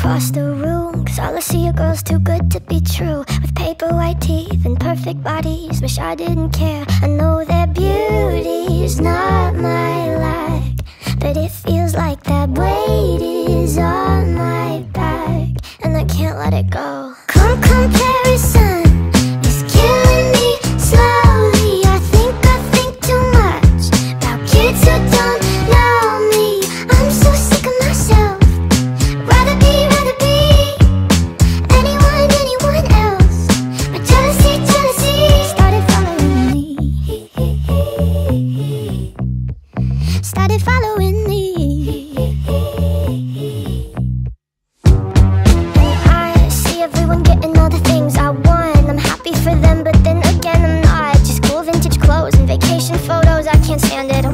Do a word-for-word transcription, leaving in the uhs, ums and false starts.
across the room, cause all I see are girls too good to be true, with paper white teeth and perfect bodies. Wish I didn't care. I know that beauty is not my lack, but it feels like that weight is on my back, and I can't let it go. Come comparison is killing me slowly. I think I think too much about kids who don't know me. I'm so sick of myself. Rather be, rather be anyone, anyone else. But jealousy, jealousy started following me. Started following me. I see everyone getting all the things I want. I'm happy for them, but then again I'm not. Just cool vintage clothes and vacation photos, I can't stand it.